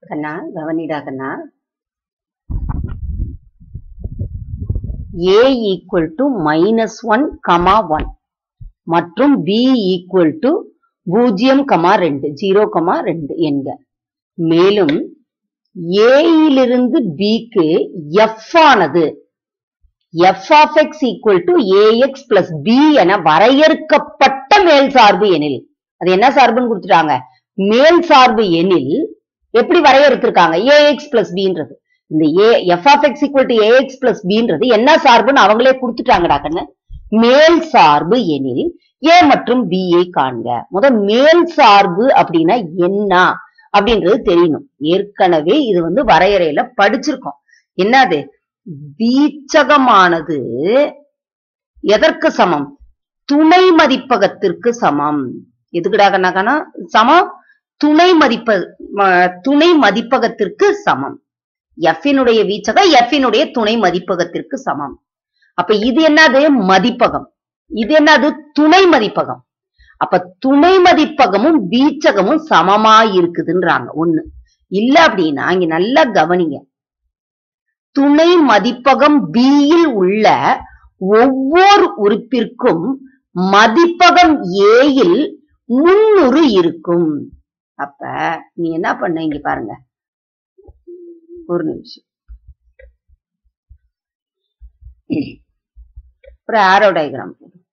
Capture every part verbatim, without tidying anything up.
கண்ணா கவனிடா கண்ணா. a equal to minus one comma one மற்றும் b equal to பூஜ்ஜியம் கமா ரெண்டு ஜீரோ கமா ரெண்டு என்க. மேலும் a இலிருந்து b க்கு f ஆனது f of x equal to ax plus b என வரையறுக்கப்பட்ட மேல் சார்பு எனில், அது என்ன சார்புன்னு கொடுத்துட்டாங்க, மேல் சார்பு எனில் எப்படி வரையறுத்திருக்காங்க ax plus bன்றது. இந்த a f of x equal to ax plus bன்றது என்ன சார்புன்னு அவங்களே கொடுத்துட்டாங்கடா கண்ணு. மேல் சார்பு எனில் a மற்றும் b ஐ காண்க. முதல் மேல் சார்பு அப்படின்னா என்ன அப்படின்றது தெரியணும். ஏற்கனவே இது வந்து வரையறையில படிச்சிருக்கோம். என்னது, வீச்சகமானது எதற்கு சமம், துணை மதிப்பகத்திற்கு சமம். எதுக்குடா கண்ணா சமம், துணை மதிப்ப துணை மதிப்பகத்திற்கு சமம். எஃபினுடைய வீச்சகம் எஃபினுடைய துணை மதிப்பகத்திற்கு சமம். அப்ப இது என்னது, மதிப்பகம். இது என்னது, துணை மதிப்பகம். அப்ப துணை மதிப்பகமும் வீச்சகமும் சமமா இருக்குதுன்றாங்க ஒண்ணு. இல்ல அப்படின்னா இங்க நல்லா கவனிங்க, துணை மதிப்பகம் B யில் உள்ள ஒவ்வொரு உறுப்பிற்கும் மதிப்பகம் A யில் முன்னுறு இருக்கும். அப்ப நீ என்ன பண்ண, இங்க பாருங்க ஒரு நிமிஷம், ஒரு ஆரோ டயக்ராம்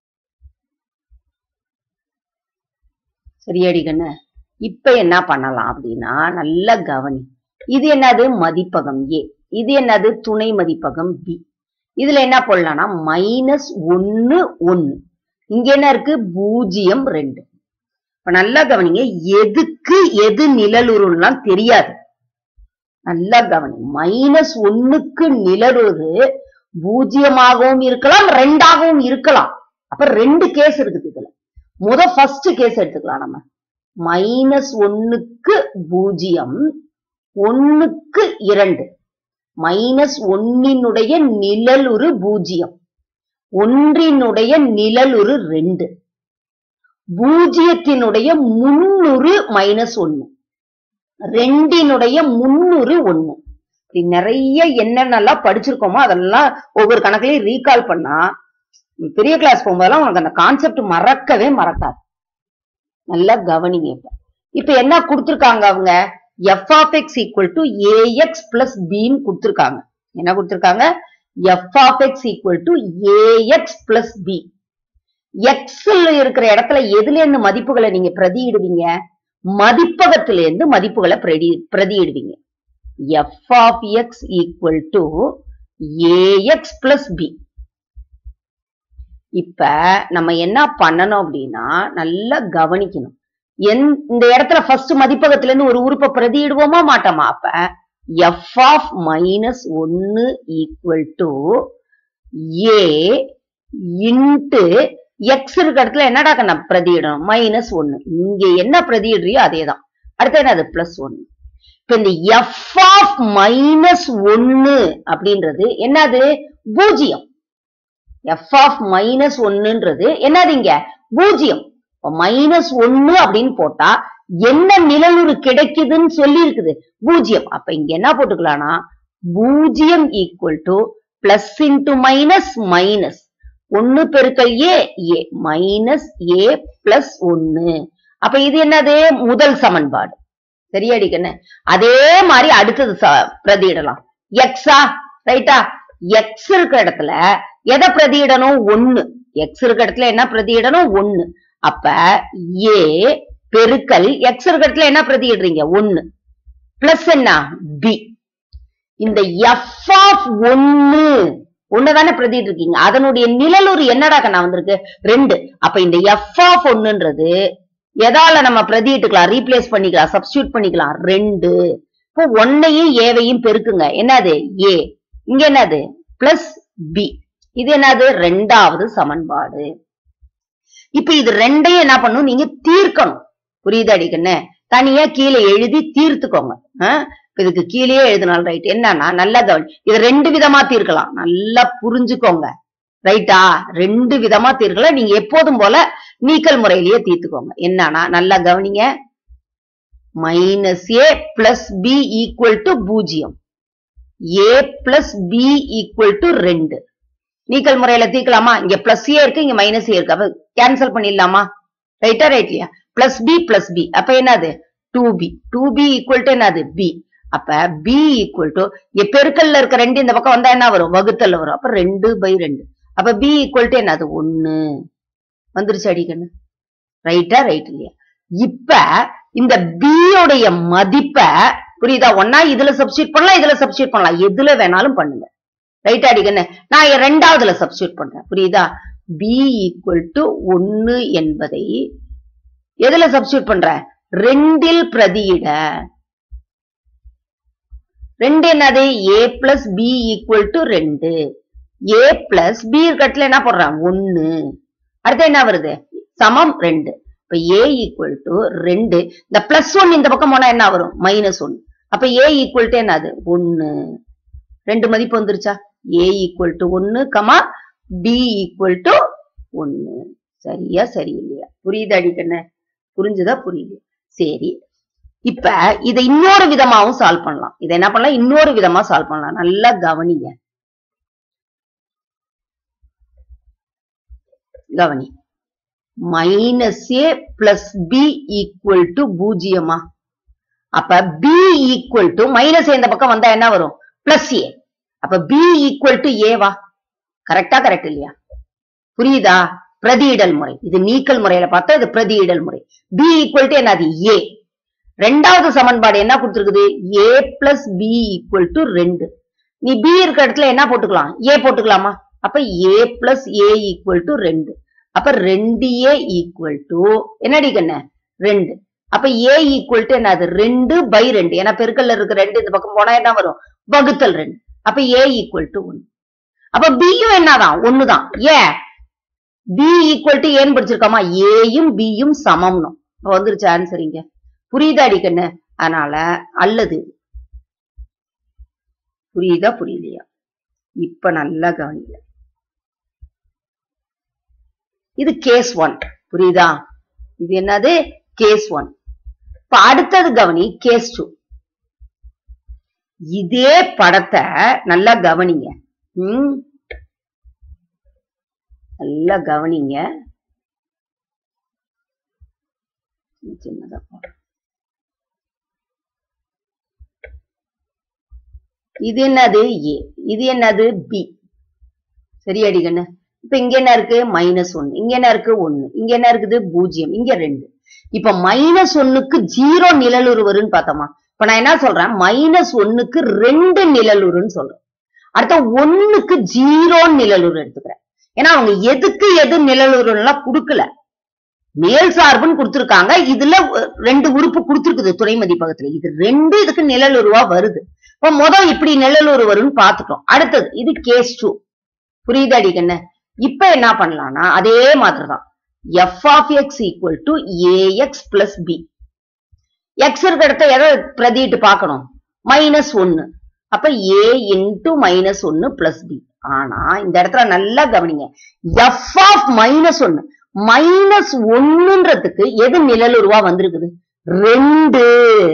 சரியாடி கண்ணு. இப்ப என்ன பண்ணலாம் அப்படின்னா நல்லா கவனி, இது என்னது மதிப்பகம் A, இது என்னது துணை மதிப்பகம் B. இதுல என்ன போடலாம்னா மைனஸ் ஒன்னு ஒன்னு, இங்க என்ன இருக்கு பூஜ்ஜியம் ரெண்டு. இப்ப நல்லா கவனிங்க, எதுக்கு எது நிழலுருலாம் தெரியாது. நல்லா கவனி, மைனஸ் ஒன்னுக்கு நிழலுரு பூஜ்ஜியமாகவும் இருக்கலாம் ரெண்டாகவும் இருக்கலாம். அப்ப ரெண்டு கேஸ் இருக்குது இதுல. முத ஃபர்ஸ்ட் கேஸ் எடுத்துக்கலாம் நம்ம. மைனஸ் ஒன்னுக்கு பூஜ்ஜியம், ஒன்னுக்கு இரண்டு. மைனஸ் ஒன்னினுடைய நிழலுரு பூஜ்ஜியம், ஒன்றினுடைய நிழலுரு ரெண்டு, பூஜ்ஜியத்தினுடைய முன்னுரு மைனஸ் ஒன்னு, ரெண்டினுடைய முன்னுரு ஒன்னு. நிறைய என்னென்னலாம் படிச்சிருக்கோமோ அதெல்லாம் ஒவ்வொரு கணக்குலயும் ரீகால் பண்ணா பெரிய கிளாஸ் போகும்போதெல்லாம் உனக்கு அந்த கான்செப்ட் மறக்கவே மறக்காது. நல்லா கவனிங்க. இப்ப இப்ப என்ன கொடுத்திருக்காங்க அவங்க, f of x equal to ax plus b ன்னு கொடுத்திருக்காங்க. என்ன கொடுத்திருக்காங்க, f of x equal to ax plus b. x ல இருக்கிற இடத்துல எதுல இருந்து மதிப்புகளை நீங்க பிரதியிடுவீங்க, மதிப்பகத்தில இருந்து மதிப்புகளை பிரதி பிரதியிடுவீங்க. f of x equal to ax plus b. இப்ப நம்ம என்ன பண்ணணும் அப்படின்னா நல்லா கவனிக்கணும். இந்த இடத்துல ஃபர்ஸ்ட் மதிப்பகத்துல இருந்து ஒரு உறுப்பை பிரதியிடுவோமா மாட்டோமா. அப்ப f of மைனஸ் ஒன்னு equal to a into x இருக்க இடத்துல என்னடா கண்ணா பிரதியிடணும், மைனஸ் ஒன்னு. இங்க என்ன பிரதியிடுறியோ அதேதான். அடுத்து என்னது, பிளஸ் ஒன்னு. இப்ப இந்த f of மைனஸ் ஒன்னு அப்படின்றது என்னது, பூஜ்ஜியம். f of மைனஸ் ஒன்னுன்றது என்னது, இங்க பூஜ்ஜியம். மைனஸ் ஒன்னு அப்படின்னு போட்டா என்ன நிழலுரு கிடைக்குதுன்னு சொல்லி இருக்குது, பூஜ்ஜியம். அப்ப இங்க என்ன போட்டுக்கலாம்னா பூஜ்ஜியம் equal to plus into minus minus ஒன்னு பெருக்கல் A A minus A plus ஒன்னு. அப்ப இது என்னது, முதல் சமன்பாடு. சரியாடி கண்ணு. அதே மாதிரி அடுத்தது பிரதியிடலாம். எக்ஸா ரைட்டா, எக்ஸ் இருக்கிற இடத்துல எதை பிரதியிடணும், ஒன்னு. எக்ஸ் இருக்கிற இடத்துல என்ன பிரதியிடணும், ஒன்னு. அப்ப ஏ பெருக்கல் எக்ஸ் இருக்கிற இடத்துல என்ன பிரதியிடுறீங்க, ஒன்னு. பிளஸ் என்ன, பி. இந்த எஃப் ஆஃப் ஒன்னு ஒண்ணுதானே பிரதிட்டு இருக்கீங்க, அதனுடைய நிழலுரு என்னடா கண்ணா வந்திருக்கு, ரெண்டு. அப்ப இந்த எஃப் ஆஃப் ஒன்னுன்றது எதால நம்ம பிரதிட்டுக்கலாம், ரீப்ளேஸ் பண்ணிக்கலாம், சப்ஸ்டியூட் பண்ணிக்கலாம், ரெண்டு. இப்போ ஒன்னையும் ஏவையும் பெருக்குங்க, என்னது ஏ, இங்க என்னது பிளஸ் பி. இது என்னது, ரெண்டாவது சமன்பாடு. இப்ப இது ரெண்டையும் என்ன பண்ணும், நீங்க தீர்க்கணும். புரியுது அடிக்கண்ணே, தனியா கீழே எழுதி தீர்த்துக்கோங்க. இதுக்கு கீழே எழுதினாலும் ரைட். என்னன்னா நல்லா கவனி, இது ரெண்டு விதமா தீர்க்கலாம், நல்லா புரிஞ்சுக்கோங்க ரைட்டா. ரெண்டு விதமா தீர்க்கலாம், நீங்க எப்போதும் போல நீக்கல் முறையிலேயே தீர்த்துக்கோங்க. என்னன்னா நல்லா கவனிங்க, minus A plus B equal to பூஜ்ஜியம். A plus B equal to ரெண்டு. நீக்கல் முறையில தீர்க்கலாமா? இங்க பிளஸ் ஏ இருக்கு, இங்க மைனஸ் ஏ இருக்கு. அப்ப கேன்சல் பண்ணிடலாமா? ரைட்டா ரைட்லியா? பிளஸ் பி பிளஸ் பி அப்ப என்னது? Two B. Two B equal to என்னது? பி. அப்ப பி ஈக்குவல் டு இங்க பெருக்கல்ல இருக்க ரெண்டு இந்த பக்கம் வந்தா என்ன வரும்? வகுத்தல் வரும். அப்ப ரெண்டு பை ரெண்டு. அப்ப பி ஈக்குவல் டு என்னது? ஒன்னு. வந்துருச்சு அடிக்கண்ணு. ரைட்டா ரைட் இல்லையா? இப்ப இந்த பி உடைய மதிப்ப புரியுதா? ஒன்னா இதுல சப்ஸ்டியூட் பண்ணலாம், இதுல சப்ஸ்டியூட் பண்ணலாம், எதுல வேணாலும் பண்ணுங்க. ரைட்டா அடிக்கண்ணு? நான் ரெண்டாவதுல சப்ஸ்டியூட் பண்றேன். புரியுதா? பி ஈக்குவல் டு ஒன்னு என்பதை எதுல சப்ஸ்டியூட் பண்ற? ரெண்டில் பிரதியிட. ரெண்டு என்னது? A plus B equal to ரெண்டு. ஏ பிளஸ் பி இருக்கட்டுல என்ன போடுறேன்? ஒன்னு. அடுத்து என்ன வருது? சமம் ரெண்டு. இப்ப ஏ ஈக்குவல் டு ரெண்டு. இந்த பிளஸ் ஒன் இந்த பக்கம் போனா என்ன வரும்? மைனஸ் ஒன்னு. அப்ப ஏ ஈக்குவல் டு என்னது? ஒன்னு. ரெண்டு மதிப்பு வந்துருச்சா? ஏ ஈக்குவல் டு ஒன்னு கமா பி ஈக்குவல் டு ஒன்னு. சரியா சரி இல்லையா? புரியுது அடிக்கண்ண? புரிஞ்சுதா புரியுது? சரி, இப்ப இதை இன்னொரு விதமாவும் சால்வ் பண்ணலாம். இதை என்ன பண்ணலாம்? இன்னொரு விதமா சால்வ் பண்ணலாம். நல்லா கவனிங்க. கவனி. Minus A plus B equal to பூஜ்ஜியமா? அப்ப B equal to minus A இந்த பக்கம் வந்தா என்ன வரும்? Plus A. அப்ப பி ஈக்குவல் டு ஏவா? கரெக்டா கரெக்ட் இல்லையா? புரியுதா? பிரதியிடல் முறை. இது நீக்கல் முறையில பார்த்தா இது பிரதியிடல் முறை. பி ஈக்குவல் டு என்னது? ஏ. ரெண்டாவது சமன்பாடு என்ன கொடுத்திருக்குது? A plus B equal to ரெண்டு. நீ பி இருக்க இடத்துல என்ன போட்டுக்கலாம்? ஏ போட்டுக்கலாமா? அப்ப A plus A equal to ரெண்டு. அப்ப ரெண்டு ஏ ஈக்குவல் டு என்னடி கண்ண? ரெண்டு. அப்ப ஏ ஈக்குவல் டு என்னது? ரெண்டு பை ரெண்டு. ஏன்னா பெருக்கல்ல இருக்க ரெண்டு இந்த பக்கம் போனா என்ன வரும்? வகுத்தல் ரெண்டு. அப்ப ஏ ஈக்குவல் டு ஒன்னு. அப்ப பியும் என்னதான்? ஒண்ணுதான். ஏன்? பி ஈக்குவல் டு ஏன்னு படிச்சிருக்காமா? ஏயும் பியும் சமம்னு வந்துருச்சு ஆன்சர் இங்க. புரியுதா அடிக்கண்ணு? அதனால அல்லது புரியுதா புரியலையா? இப்ப நல்லா கவனிங்க. இது கேஸ் ஒன். புரியுதா? இது என்னது? Case one. இப்ப அடுத்தது கவனி, கேஸ் டூ. இதே படத்தை நல்லா கவனிங்க. ம் நல்லா கவனிங்க. சின்னதா போடுறேன். இது என்னது? ஏ. இது என்னது? பி. சரியாடி கண்ணு? இப்ப இங்க என்ன இருக்கு? மைனஸ் ஒன்னு. இங்க என்ன இருக்கு? ஒன்னு. இங்க என்ன இருக்குது? பூஜ்ஜியம். இங்க ரெண்டு. இப்ப மைனஸ் ஒன்னுக்கு ஜீரோ நிழலுருவருன்னு பார்த்தோமா? இப்ப நான் என்ன சொல்றேன்? மைனஸ் ஒன்னுக்கு ரெண்டு நிழலுருன்னு சொல்றேன். அடுத்த ஒன்னுக்கு ஜீரோ நிழலுரு எடுத்துக்கிறேன். ஏன்னா அவங்க எதுக்கு எது நிழலுருலாம் கொடுக்கல, மேல் சார்புன்னு கொடுத்திருக்காங்க. இதுல ரெண்டு உறுப்பு கொடுத்திருக்குது துணை மதிப்பகத்துல. இது ரெண்டு இதுக்கு நிழலுருவா வருது. இப்ப முதல் இப்படி நிழலுரு வரும்னு பாத்துட்டோம். அடுத்தது இது கேஸ் டூ. புரியுது அடிக்கண்ண? இப்ப என்ன பண்ணலாம்னா அதே மாதிரிதான். F of X equal to A X plus B. X இருக்க இடத்த எதை பிரதிட்டு பார்க்கணும்? மைனஸ் ஒன்னு. அப்ப ஏ இன்டு மைனஸ் ஒன்னு பிளஸ் பி. ஆனா இந்த இடத்துல நல்லா கவனிங்க. எஃப் ஆஃப் மைனஸ் ஒன்னு. மைனஸ் ஒன்னுன்றதுக்கு எது நிழலுருவா வந்திருக்குது? ரெண்டு.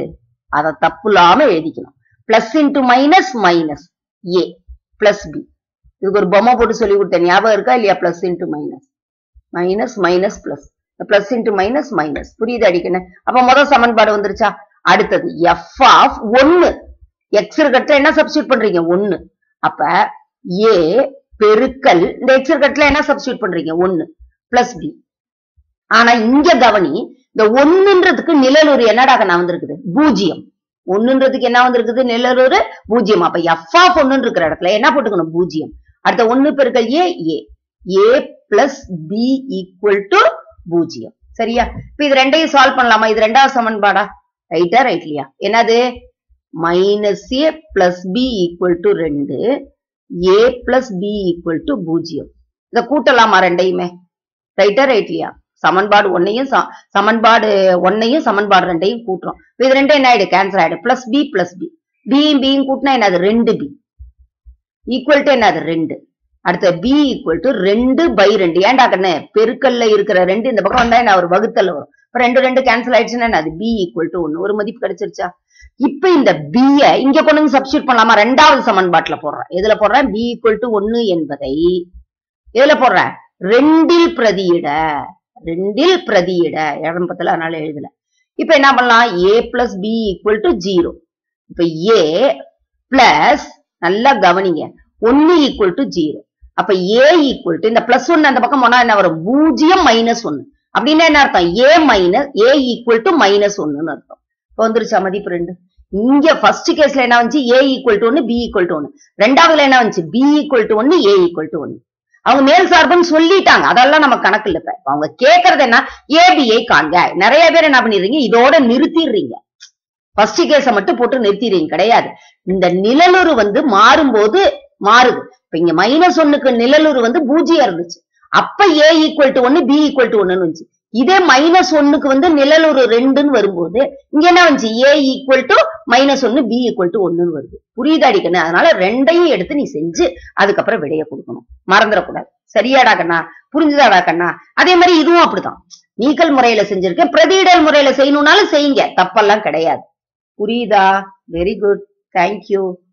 அத தப்பு இல்லாம எழுதிக்கணும். Plus into minus minus A plus B. இதுக்கு ஒரு பொம்மை போட்டு சொல்லி கொடுத்தேன், ஞாபகம் இருக்கா இல்லையா? Plus into minus minus minus plus plus into minus minus. புரியுது அடிக்கணும்? அப்ப முதல் சமன்பாடு வந்துருச்சா? அடுத்தது எஃப் ஆஃப் ஒன்னு. எக்ஸ் இருக்கட்டுல என்ன சப்ஸ்டியூட் பண்றீங்க? ஒன்னு. அப்ப ஏ பெருக்கல் இந்த எக்ஸ் இருக்கட்டுல என்ன சப்ஸ்டியூட் பண்றீங்க? ஒன்னு பிளஸ் பி. ஆனா இங்க கவனி, இந்த ஒன்னுன்றதுக்கு நிழலுரு என்னடாக நான் வந்திருக்குது? பூஜ்ஜியம். ஒன்னுன்றதுக்கு என்ன வந்திருக்குது? நிழலுரு பூஜ்ஜியம். அப்ப எஃப் ஆஃப் ஒன்னு இருக்கிற இடத்துல என்ன போட்டுக்கணும்? பூஜ்ஜியம். அடுத்த ஒன்னு பெருக்கல் A A. A plus B equal to பூஜ்ஜியம். சரியா? இப்ப இது ரெண்டையும் சால்வ் பண்ணலாமா? இது ரெண்டாவது சமன்பாடா? ரைட்டா ரைட்லியா? என்னது? Minus A plus B equal to ரெண்டு. A plus B equal to பூஜ்ஜியம். இத கூட்டலாமா ரெண்டையுமே? ரைட்டா ரைட்லியா? சமன்பாடு ஒன்னையும் சமன்பாடு ஒன்னையும் சமன்பாடு ரெண்டையும் கூட்டுறோம். இது ரெண்டும் என்ன ஆயிடு? கேன்சல் ஆயிடு. Plus B plus B. பியும் பியும் கூட்டினா என்னது? ரெண்டு பி ஈக்குவல் டு என்னது? ரெண்டு. அடுத்த பி ஈக்குவல் டு ரெண்டு பை ரெண்டு. ஏன்டா கண்ணு? பெருக்கல்ல இருக்கிற ரெண்டு இந்த பக்கம் வந்தா என்ன ஒரு வகுத்தல் வரும். ரெண்டு ரெண்டு கேன்சல் ஆயிடுச்சுன்னா அது பி ஈக்குவல் டு ஒன்னு ஒரு மதிப்பு கிடைச்சிருச்சா? இப்ப இந்த b இங்க கொண்டு வந்து சப்ஸ்டியூட் பண்ணலாமா? ரெண்டாவது சமன்பாட்டுல போடுறேன். எதுல போடுறேன்? b ஈக்குவல் டு ஒன்னு என்பதை எதுல போடுறேன்? ரெண்டில் பிரதியிட ரெண்டில் பிரதியிட இடம்பத்துல அதனால எழுதல. இப்ப என்ன பண்ணலாம்? a plus B equal to zero. இப்ப a பிளஸ் நல்லா கவனிங்க ஒன்னு ஈக்குவல் டு ஜீரோ. அப்ப a ஈக்குவல் டு இந்த பிளஸ் ஒன்னு அந்த பக்கம் போனா என்ன வரும்? பூஜ்ஜியம் மைனஸ் ஒன்னு. அப்படின்னா என்ன அர்த்தம்? a minus a equal to minus ஒன்னு அர்த்தம். இப்ப வந்துருச்சா மதிப்பு ரெண்டு? இங்க ஃபர்ஸ்ட் கேஸ்ல என்ன வந்துச்சு? a ஈக்குவல் டு ஒன்னு b ஈக்குவல் டு ஒன்னு. ரெண்டாவதுல என்ன வந்துச்சு? b ஈக்குவல் டு ஒன்னு a ஈக்குவல் டு ஒன்னு. அவங்க மேல் சார்புன்னு சொல்லிட்டாங்க, அதெல்லாம் நம்ம கணக்கு இல்ல. இப்ப அவங்க கேக்குறது என்ன? ஏபிஐ காண்க. நிறைய பேர் என்ன பண்ணிடுறீங்க? இதோட நிறுத்திடுறீங்க. ஃபர்ஸ்ட் கேஸ மட்டும் போட்டு நிறுத்திடுறீங்க. கிடையாது, இந்த நிழலுரு வந்து மாறும்போது மாறுது. இப்ப இங்க மைனஸ் ஒன்னுக்கு நிழலுரு வந்து பூஜ்ஜியம் இருந்துச்சு, அப்ப a ஈக்குவல் டு ஒன்னு b ஈக்குவல் டு ஒன்னு வந்துச்சு. இதே மைனஸ் ஒன்னுக்கு வந்து நிழலுரு ரெண்டுன்னு வரும்போது இங்க என்ன வந்துச்சு? a ஈக்குவல் டு மைனஸ் ஒன்னு b ஈக்குவல் டு ஒன்னு வருது. புரியுதா அடிக்கணும்? அதனால ரெண்டையும் எடுத்து நீ செஞ்சு அதுக்கப்புறம் விடைய கொடுக்கணும், மறந்துடக்கூடாது. சரியாடா கண்ணா? புரிஞ்சுதாடா கண்ணா? அதே மாதிரி இதுவும் அப்படிதான். நீக்கல் முறையில செஞ்சிருக்கேன், பிரதியிடல் முறையில செய்யணும்னாலும் செய்யுங்க, தப்பெல்லாம் கிடையாது. புரியுதா? Very good, thank you.